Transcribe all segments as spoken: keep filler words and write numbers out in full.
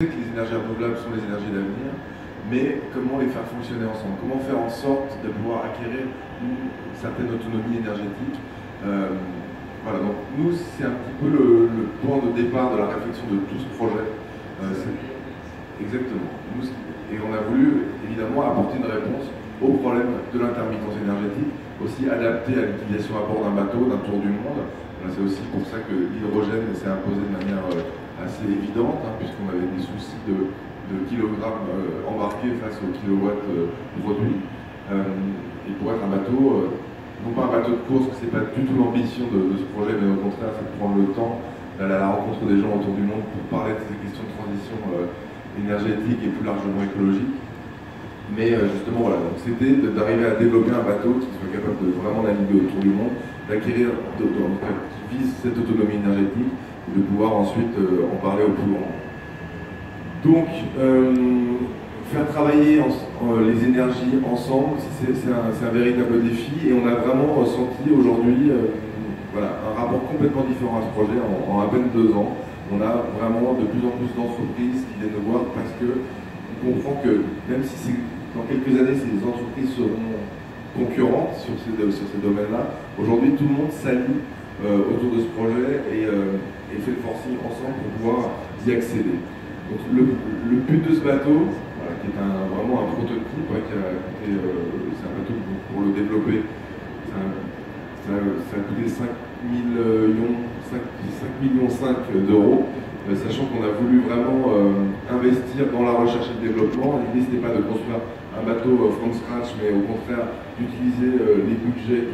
que les énergies renouvelables sont les énergies d'avenir, mais comment les faire fonctionner ensemble, comment faire en sorte de pouvoir acquérir une certaine autonomie énergétique. Euh, voilà, donc nous, c'est un petit peu le, le point de départ de la réflexion de tout ce projet. Euh, exactement. Nous, et on a voulu évidemment apporter une réponse au problème de l'intermittence énergétique, aussi adapté à l'utilisation à bord d'un bateau, d'un tour du monde. C'est aussi pour ça que l'hydrogène s'est imposé de manière assez évidente, hein, puisqu'on avait des soucis de, de kilogrammes euh, embarqués face aux kilowatts euh, produits. Euh, et pour être un bateau, euh, non pas un bateau de course, c'est pas du tout l'ambition de, de ce projet, mais au contraire, c'est de prendre le temps d'aller à la rencontre des gens autour du monde pour parler de ces questions de transition euh, énergétique et plus largement écologique. Mais euh, justement, voilà, donc c'était d'arriver à développer un bateau qui soit capable de vraiment naviguer autour du monde, d'acquérir, qui vise cette autonomie énergétique, et de pouvoir ensuite euh, en parler au plus grand. Donc, euh, faire travailler en, en, les énergies ensemble, c'est un, un véritable défi, et on a vraiment senti aujourd'hui euh, voilà, un rapport complètement différent à ce projet en, en à peine deux ans. On a vraiment de plus en plus d'entreprises qui viennent nous voir parce que on comprend que même si dans quelques années ces entreprises seront concurrentes sur ces, sur ces domaines-là, aujourd'hui tout le monde s'allie euh, autour de ce projet et, euh, et fait le forcing ensemble pour pouvoir y accéder. Donc le, le but de ce bateau, voilà, qui est un, vraiment un prototype, ouais, qui a coûté, euh, c'est un bateau pour le développer, ça, ça, ça a coûté cinq millions cinq d'euros, euh, sachant qu'on a voulu vraiment euh, investir dans la recherche et le développement. L'idée, ce n'était pas de construire un bateau euh, from scratch, mais au contraire d'utiliser euh, les budgets.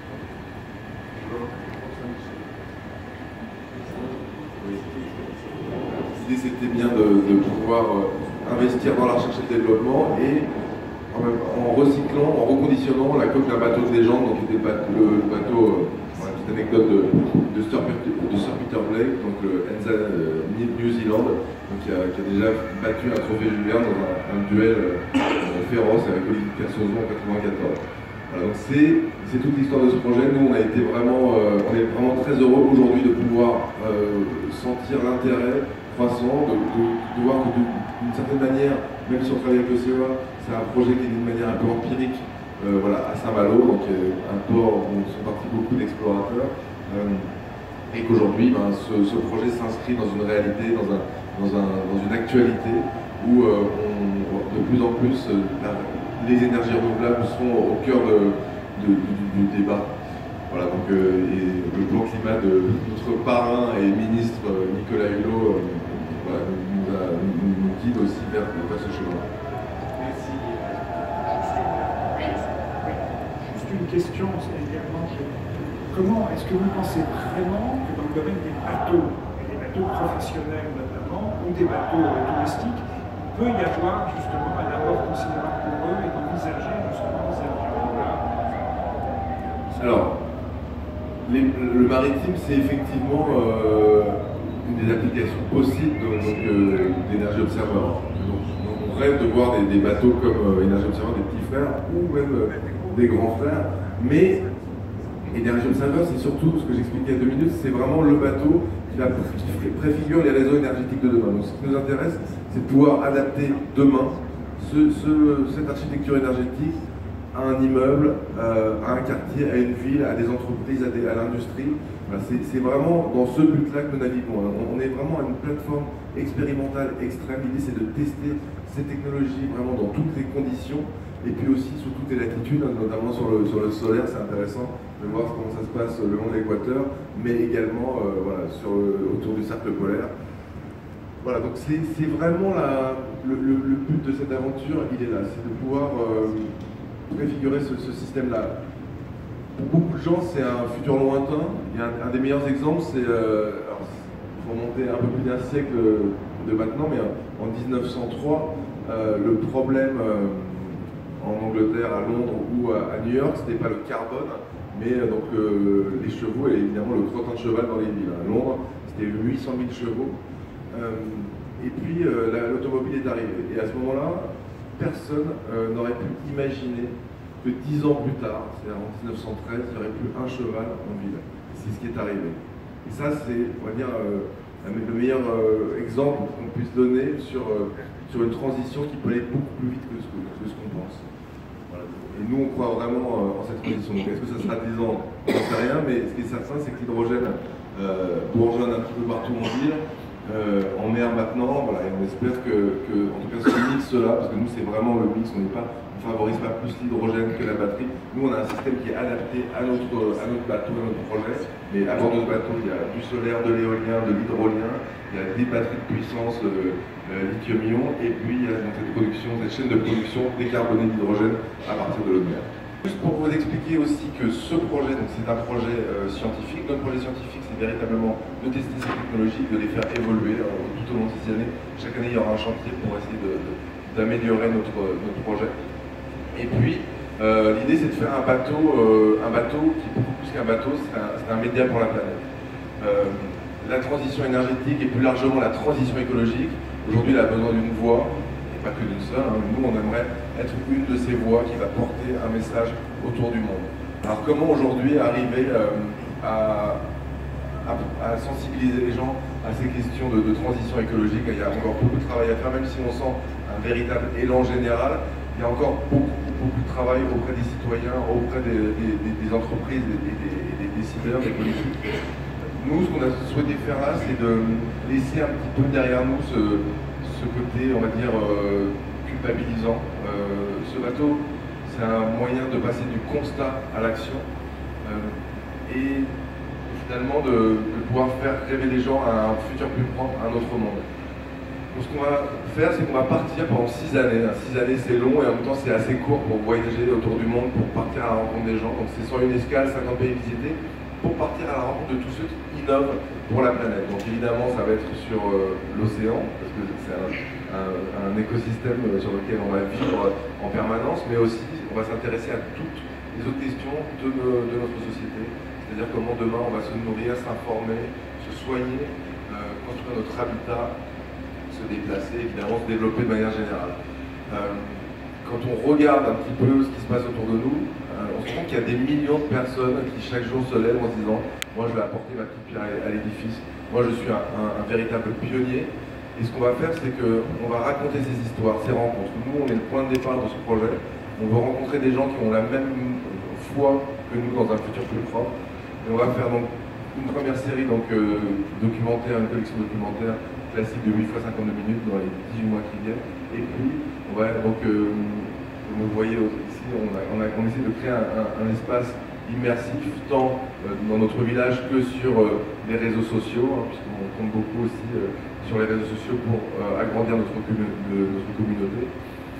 L'idée, c'était bien de, de pouvoir euh, investir dans la recherche et le développement et en, même, en recyclant, en reconditionnant la coque d'un bateau de légende, donc qui était le bateau, euh, voilà, petite anecdote de, de, Sir, de Sir Peter Blake, donc le Enza euh, New Zealand, donc, qui, a, qui a déjà battu un trophée Julien dans un, un duel euh, féroce avec Olivier Kersauzon en mille neuf cent quatre-vingt-quatorze. Voilà, donc c'est toute l'histoire de ce projet. Nous, on a été vraiment, euh, on est vraiment très heureux aujourd'hui de pouvoir euh, sentir l'intérêt croissant, de, de, de voir que d'une certaine manière, même si on travaille avec le C E A, c'est un projet qui est d'une manière un peu empirique, euh, voilà, à Saint-Malo, donc euh, un port où sont partis beaucoup d'explorateurs, euh, et qu'aujourd'hui, ben, ce, ce projet s'inscrit dans une réalité, dans, un, dans, un, dans une actualité où euh, on, de plus en plus euh, la, les énergies renouvelables sont au cœur de, de, du, du débat. Voilà, donc euh, et le plan climat de notre parrain et ministre euh, Nicolas Hulot euh, voilà, nous, a, nous, nous guide aussi vers, vers ce chemin. Merci. Juste une question, c'est également comment est-ce que vous pensez vraiment que dans le domaine des bateaux, et des bateaux professionnels notamment, ou des bateaux euh, touristiques, il peut y avoir justement un apport considérable pour eux et d'envisager justement des avions? Alors, les, le maritime, c'est effectivement euh, une des applications possibles d'énergie observeur. Donc, on rêve de voir des, des bateaux comme euh, énergie observeur, des petits frères ou même euh, des grands frères, mais énergie observeur, c'est surtout ce que j'expliquais il y a deux minutes, c'est vraiment le bateau qui, va, qui préfigure les réseaux énergétiques de demain. Donc, ce qui nous intéresse, c'est de pouvoir adapter demain ce, ce, cette architecture énergétique à un immeuble, euh, à un quartier, à une ville, à des entreprises, à, à l'industrie. Voilà, c'est vraiment dans ce but-là que nous naviguons. On, on est vraiment à une plateforme expérimentale extrême. L'idée, c'est de tester ces technologies vraiment dans toutes les conditions et puis aussi sur toutes les latitudes, notamment sur le, sur le solaire. C'est intéressant de voir comment ça se passe le long de l'équateur, mais également euh, voilà, sur le, autour du cercle polaire. Voilà, donc c'est vraiment la, le, le, le but de cette aventure, il est là, c'est de pouvoir euh, préfigurer ce, ce système-là. Pour beaucoup de gens, c'est un futur lointain. Il y a un, un des meilleurs exemples, c'est, euh, il faut monter un peu plus d'un siècle de maintenant, mais en mille neuf cent trois, euh, le problème euh, en Angleterre, à Londres ou à, à New York, c'était pas le carbone, mais euh, donc euh, les chevaux et évidemment le trottin de cheval dans les villes. À Londres, c'était huit cent mille chevaux. Euh, et puis euh, l'automobile est arrivée. Et à ce moment-là, personne euh, n'aurait pu imaginer que dix ans plus tard, c'est-à-dire en mille neuf cent treize, il n'y aurait plus un cheval en ville. C'est ce qui est arrivé. Et ça, c'est, on va dire, euh, le meilleur euh, exemple qu'on puisse donner sur, euh, sur une transition qui peut aller beaucoup plus vite que ce qu'on que ce qu'on pense. Voilà. Et nous, on croit vraiment euh, en cette transition. Donc, est-ce que ça sera dix ans? On n'en sait rien, mais ce qui est certain, c'est que l'hydrogène euh, bourgeonne un petit peu partout en ville, euh, en mer maintenant, voilà, et on espère que, que en tout cas, ce mix-là, parce que nous, c'est vraiment le mix, on n'est pas, on favorise pas plus l'hydrogène que la batterie. Nous, on a un système qui est adapté à notre, à notre bateau, à notre projet. Mais à bord de ce bateau, il y a du solaire, de l'éolien, de l'hydrolien, il y a des batteries de puissance euh, euh, lithium-ion, et puis il y a donc cette production, cette chaîne de production décarbonée d'hydrogène à partir de l'eau de mer. Juste pour vous expliquer aussi que ce projet, donc c'est un projet euh, scientifique. Notre projet scientifique, c'est véritablement de tester ces technologies, de les faire évoluer euh, tout au long de ces années. Chaque année, il y aura un chantier pour essayer d'améliorer notre, notre projet. Et puis, euh, l'idée, c'est de faire un bateau, euh, un bateau qui est beaucoup plus qu'un bateau, c'est un, un média pour la planète. Euh, la transition énergétique et plus largement la transition écologique, aujourd'hui, elle a besoin d'une voix, et pas que d'une seule. Hein. Nous, on aimerait être une de ces voix qui va porter un message autour du monde. Alors, comment aujourd'hui arriver euh, à, à, à sensibiliser les gens à ces questions de, de transition écologique? Il y a encore beaucoup de travail à faire, même si on sent un véritable élan général. Il y a encore beaucoup, beaucoup de travail auprès des citoyens, auprès des, des, des entreprises, des, des, des décideurs, des politiques. Nous, ce qu'on a souhaité faire là, c'est de laisser un petit peu derrière nous ce, ce côté, on va dire, euh, culpabilisant. Euh, ce bateau, c'est un moyen de passer du constat à l'action euh, et finalement de, de pouvoir faire rêver les gens à un futur plus propre, à un autre monde. Donc, ce qu'on va faire, c'est qu'on va partir pendant six années. Six années, c'est long et en même temps, c'est assez court pour voyager autour du monde, pour partir à la rencontre des gens. Donc, c'est sans une escale, cinquante pays visités, pour partir à la rencontre de tous ceux qui innovent pour la planète. Donc, évidemment, ça va être sur euh, l'océan, parce que c'est un, un, un écosystème sur lequel on va vivre en permanence, mais aussi, on va s'intéresser à toutes les autres questions de, de notre société. C'est-à-dire comment demain, on va se nourrir, s'informer, se soigner, euh, construire notre habitat, se déplacer, évidemment se développer de manière générale. Euh, quand on regarde un petit peu ce qui se passe autour de nous, euh, on se rend compte qu'il y a des millions de personnes qui chaque jour se lèvent en se disant « moi je vais apporter ma petite pierre à l'édifice, moi je suis un, un, un véritable pionnier ». Et ce qu'on va faire, c'est qu'on va raconter ces histoires, ces rencontres. Nous, on est le point de départ de ce projet. On veut rencontrer des gens qui ont la même foi que nous dans un futur plus propre. Et on va faire donc une première série donc, euh, documentaire, une collection documentaire classique de huit fois cinquante-deux minutes dans les dix-huit mois qui viennent. Et puis, on va, donc, euh, comme vous voyez ici, on, a, on, a, on essaie de créer un, un, un espace immersif, tant euh, dans notre village que sur euh, les réseaux sociaux, hein, puisqu'on compte beaucoup aussi euh, sur les réseaux sociaux pour euh, agrandir notre, de, notre communauté.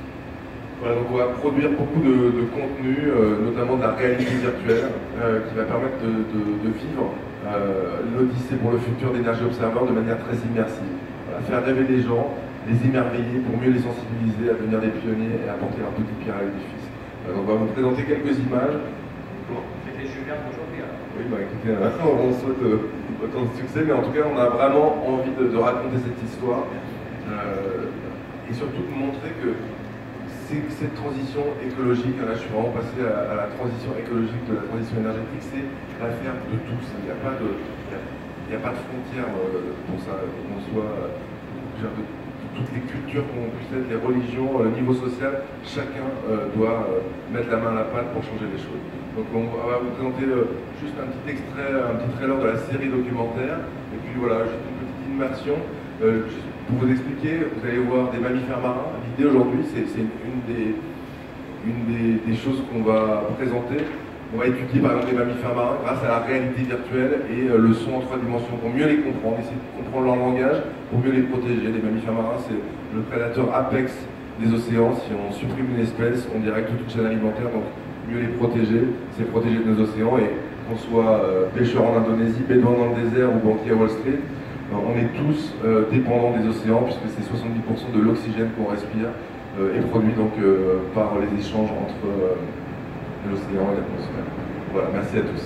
Voilà, donc on va produire beaucoup de, de contenu, euh, notamment de la réalité virtuelle, euh, qui va permettre de, de, de vivre euh, l'Odyssée pour le futur d'Energy Observer de manière très immersive. Voilà, faire rêver les gens, les émerveiller pour mieux les sensibiliser à devenir des pionniers et à apporter leur petite pierre à l'édifice. Euh, on va vous présenter quelques images. C'était Julien aujourd'hui. Hein. Oui, bah écoutez, euh, on souhaite euh, autant de succès, mais en tout cas, on a vraiment envie de, de raconter cette histoire euh, et surtout de montrer que cette transition écologique, là je suis vraiment passé à, à la transition écologique de la transition énergétique, c'est l'affaire de tous. Il n'y a pas de, il n'y a pas de frontières euh, pour ça, qu'on soit euh, de, de toutes les cultures qu'on puisse être, les religions, le niveau social, chacun euh, doit euh, mettre la main à la pâte pour changer les choses. Donc on va vous présenter euh, juste un petit extrait, un petit trailer de la série documentaire, et puis voilà, juste une petite immersion. Euh, juste pour vous expliquer, vous allez voir des mammifères marins. L'idée aujourd'hui, c'est une, des, une des, des choses qu'on va présenter. On va étudier par exemple les mammifères marins grâce à la réalité virtuelle et euh, le son en trois dimensions pour mieux les comprendre, essayer de comprendre leur langage, pour mieux les protéger. Les mammifères marins, c'est le prédateur apex des océans. Si on supprime une espèce, on dirait que toute une chaîne alimentaire, donc mieux les protéger, c'est protéger nos océans. Et qu'on soit euh, pêcheur en Indonésie, bédouin dans le désert ou banquier à Wall Street, on est tous euh, dépendants des océans puisque c'est soixante-dix pour cent de l'oxygène qu'on respire euh, est produit donc euh, par les échanges entre euh, l'océan et l'atmosphère. Voilà, merci à tous.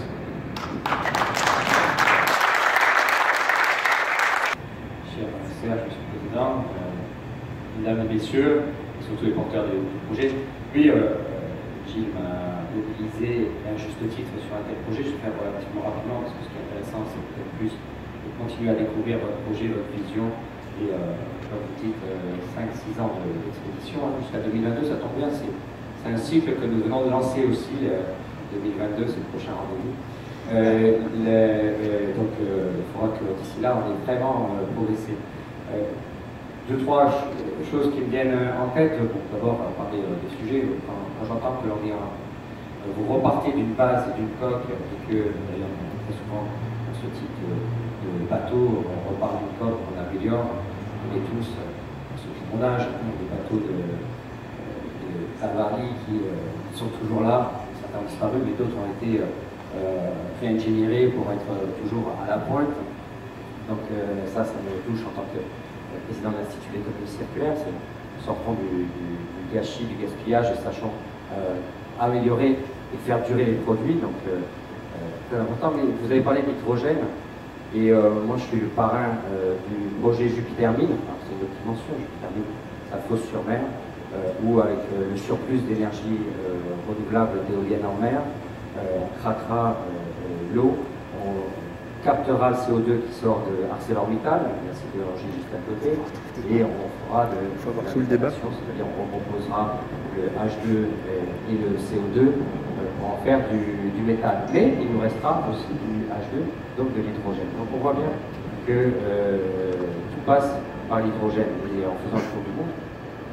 Cher Serge, Monsieur le Président, euh, Mesdames et Messieurs, et surtout les porteurs du projet, oui, euh, Gilles m'a mobilisé à juste titre sur un tel projet. Je vais faire relativement rapidement parce que ce qui est intéressant, c'est peut-être plus continuer à découvrir votre projet, votre vision. Et euh, comme vous dites, euh, cinq six ans d'expédition hein, jusqu'à deux mille vingt-deux, ça tombe bien, c'est un cycle que nous venons de lancer aussi. Euh, deux mille vingt-deux, c'est le prochain rendez-vous. Euh, euh, donc euh, il faudra que d'ici là, on ait vraiment euh, progressé. Euh, deux, trois ch choses qui me viennent en tête. Bon, d'abord, parler euh, des sujets. Quand, quand j'entends que l'on est en, euh, vous repartez d'une base et d'une coque, et que, d'ailleurs, très souvent, dans ce type de, de bateau, on repart d'une coque, on améliore, on est tous, euh, ceux qui ont mon âge, des bateaux de, de Cavalry qui euh, sont toujours là, certains ont disparu, mais d'autres ont été euh, réingénierés pour être euh, toujours à la pointe. Donc euh, ça, ça me touche en tant que président de l'Institut d'économie circulaire, c'est sortant du, du, du gâchis, du gaspillage, et sachant euh, améliorer et faire durer les produits, donc euh, euh, très important. Mais vous avez parlé d'hydrogène, et euh, moi je suis le parrain euh, du projet Jupiter Mine, c'est une autre dimension, Jupiter Mine, ça fosse sur mer, euh, où avec euh, le surplus d'énergie euh, renouvelable d'éoliennes en mer, euh, on craquera euh, l'eau, on captera le C O deux qui sort de ArcelorMittal, la sidérurgie juste à côté, et on fera de, faut avoir de tout le débat. C'est-à-dire on recomposera le H deux et le C O deux pour en faire du, du méthane. Mais il nous restera aussi du H deux, donc de l'hydrogène. Donc on voit bien que euh, tout passe par l'hydrogène. Et en faisant le tour du monde,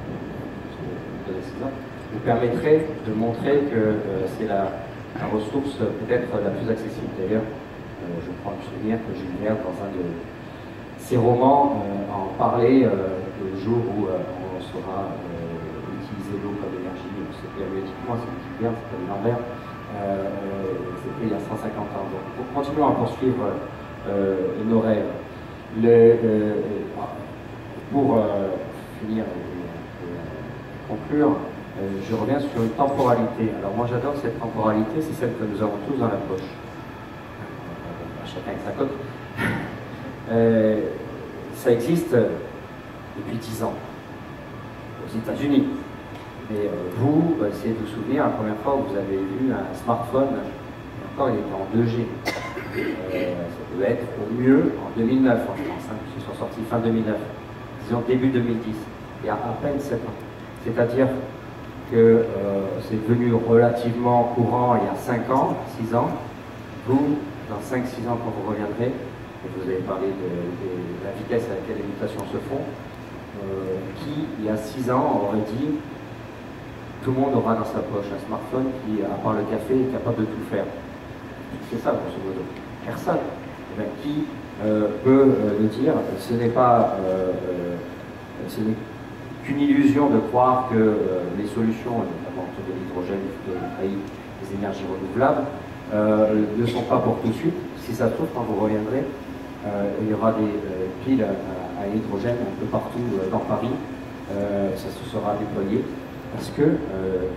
vous permettrait de montrer que euh, c'est la, la ressource peut-être la plus accessible. D'ailleurs, Euh, je crois me souvenir que Jules Verne, dans un de ses romans, euh, en parlait euh, le jour où euh, on saura euh, utiliser l'eau comme énergie. C'était médiatiquement, c'est Jules Verne, c'était l'envers. Euh, c'était il y a cent cinquante ans. Donc, continuons à poursuivre euh, nos rêves. Le, euh, pour euh, finir et, et conclure, euh, je reviens sur une temporalité. Alors moi j'adore cette temporalité, c'est celle que nous avons tous dans la poche. Chacun avec sa coque. euh, ça existe depuis dix ans aux États-Unis. Et euh, vous, bah, essayez de vous souvenir, la première fois où vous avez vu un smartphone, encore il était en deux G. Euh, ça devait être au mieux en deux mille neuf, en France, hein, puisqu'ils sont sortis fin deux mille neuf, disons début deux mille dix, il y a à peine sept ans. C'est-à-dire que euh, c'est devenu relativement courant il y a cinq ans, six ans. Vous, dans cinq six ans, quand vous reviendrez, et vous avez parlé de, de, de la vitesse à laquelle les mutations se font, euh, qui, il y a six ans, aurait dit tout le monde aura dans sa poche un smartphone qui, à part le café, est capable de tout faire. C'est ça, grosso modo. Personne. Eh bien, qui euh, peut euh, le dire? Ce n'est pas, euh, euh, ce n'est qu'une illusion de croire que euh, les solutions, notamment autour de l'hydrogène, des énergies renouvelables, Euh, ne sont pas pour tout de suite. Si ça se trouve, quand vous reviendrez, euh, il y aura des euh, piles à, à hydrogène un peu partout euh, dans Paris. Euh, ça se sera déployé parce que euh,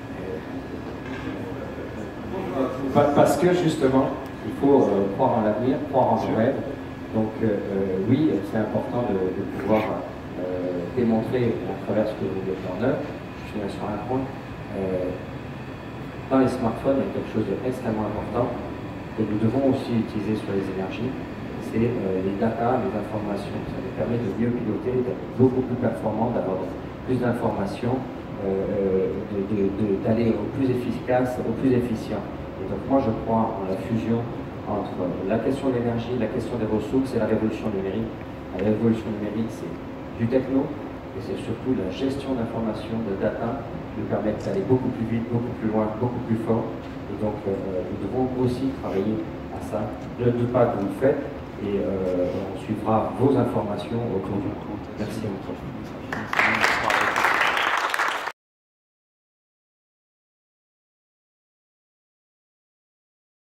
euh, parce que justement, il faut euh, croire en l'avenir, croire en nos rêves. Donc euh, euh, oui, c'est important de, de pouvoir euh, démontrer à travers ce que vous mettez en œuvre. Je suis sur un point. Euh, Dans les smartphones, il y a quelque chose d'extrêmement important que nous devons aussi utiliser sur les énergies, c'est euh, les data, les informations. Ça nous permet de mieux piloter, d'être beaucoup plus performant, d'avoir plus d'informations, euh, d'aller au plus efficace, au plus efficient. Et donc moi je crois en la fusion entre la question de l'énergie, la question des ressources et la révolution numérique. La révolution numérique, c'est du techno, et c'est surtout la gestion d'informations, de data, qui nous permettent d'aller beaucoup plus vite, beaucoup plus loin, beaucoup plus fort. Et donc, euh, nous devons aussi travailler à ça. Je ne doute pas que vous le faites, et euh, on suivra vos informations autour du compte. Merci à vous.